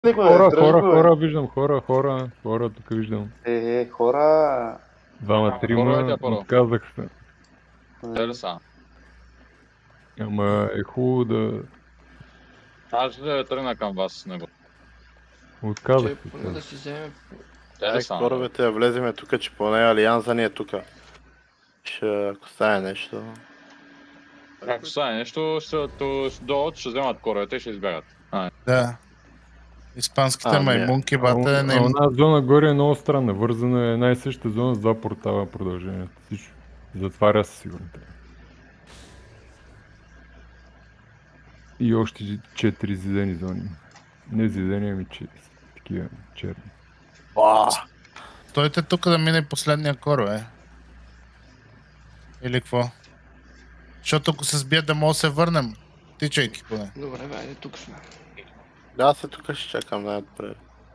Хора, виждам, хора, тук виждам. Хора... Двама, трима, отказах се. Ама е хубаво да... Аз ще тръгна към вас с него. Отказах се. Поне да си вземем... Коровете да влеземе тук, че поне Алианза ни е тук. Ако стане нещо... Ако стане нещо, ще дойдат, ще вземат коровете и ще избягат. Да. Испанските маймунки, бате, не им... Една зона горе е много странна. Вързана е една и съща зона с два портала продължението. Всичко. Затваря се сигурно. И още 4 зидени зони. Не зидени, ами такива черни. Стойте тук да мине последния коров, Или какво? Защото ако се сбият да мога да се върнем, тичайки поне. Добре, бе, айде тук сме. Да, аз тук ще чакам най-отпред.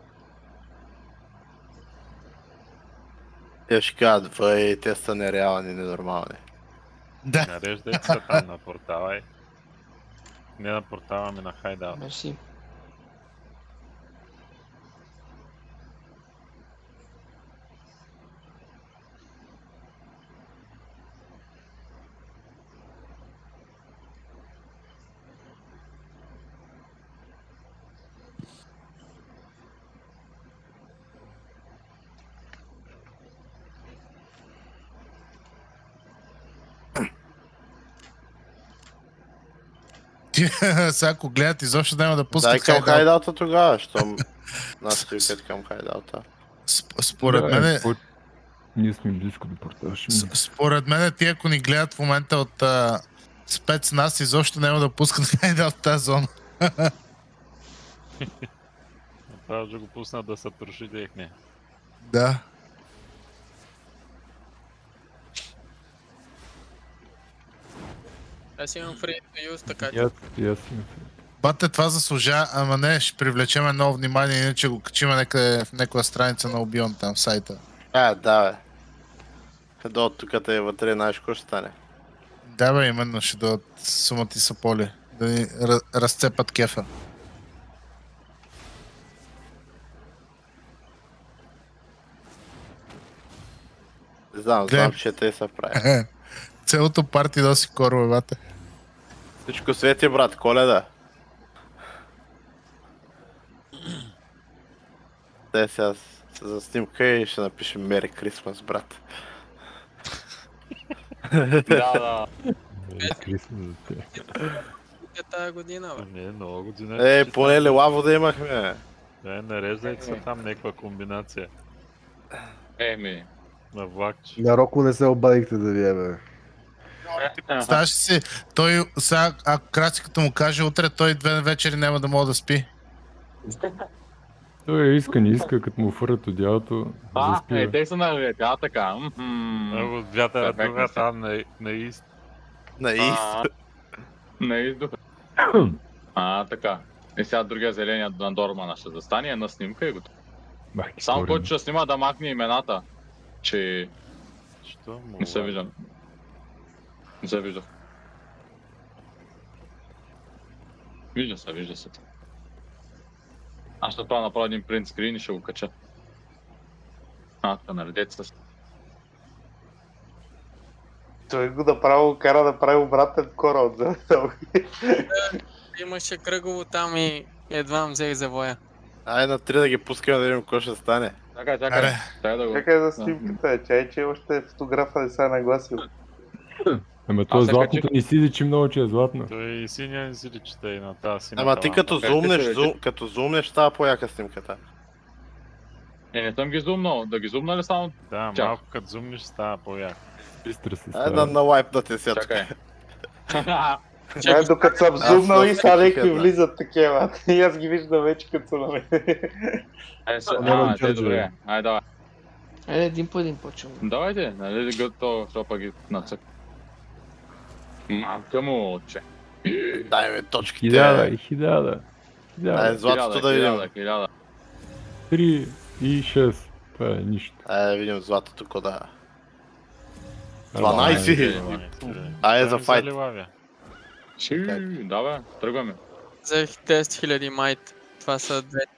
Те ще кажат, те са нереални, ненормални. Да. Нареждайте се там на портала. Не на портала, ами на хайдаут. Мерси. Сега ако гледат, изобщо няма да пускат дай към хайдаута тогава, щом настилкат към хайдаута. Според мен... Ние сме близко до портала. Според мен ти, ако ни гледат в момента от спецназ, изобщо няма да пускат хайдаут в тази зона. Направо да го пуснат да се троши техния. Да. Аз имам free to use, така че... Аз Бате, това заслужава, ама не, ще привлечеме ново внимание, иначе го качиме някъде в някоя страница на Обион там в сайта. Да, бе. До тук те вътре, знаеш какво ще стане. Да, бе, именно ще дойдат сумата и саполи, да ни разцепат кефа. Знам, че те са прави. Целото парти носи корова, бате. Всичко свети, брат, Коледа. Те сега за снимка и ще напишем Merry Christmas, брат. Да. Крисмас за те. Тая година, бе. Не, много година. Поне лилаво да имахме. Нареждайте се там някаква комбинация. На влакче. На Роко не се обадихте да ви бе. Ставаш си, той сега, ако крачката му каже утре, той 2 вечери няма да мога да спи. Той не иска, като му фърят одялото, заспива. Те са на така. Много вятъра духа там на ист. На ист? На ист духа. Така. И сега другия зеления на Дормана ще застане една снимка и го... Само който ще снима да махне имената, че... Що? Не се виждам. Не се вижда. Вижда се. Аз ще това направя един принт скрин и ще го кача. Наредете се. Той го направо кара да прави обратен кораб, да. Имаше кръгово там и едва взех завоя. Айде на 3 да ги пускаме да видим какво ще стане. Чакай. Чакай за снимката, чай, че още фотографа не са нагласил. Ама то златното не си личи много, че е златно. Той и синя не си личите и на тази синя. Ама ти като зумнеш, става по-яка снимката. Не съм ги зумнал. Да ги зумна ли само? Да, малко като зумнеш става по-яка. Бистра се става. На лайп да те сега. Чакай, докато съм зумнал и сега някакви влизат такива. И аз ги виждам вече като са на мен. Добре. Айде, давай. Айде, един по един почвам. Давайте, нали готово, защото ги нацък. Мамка му, отче. Дай ме точките. 1000. Айде, златото да видим. 1000. 3 и 6. Това е нищо. Айде да видим златото кода. 12! Айде за файт. Да бе, тръгваме. взех 10 000 майт. Това са 2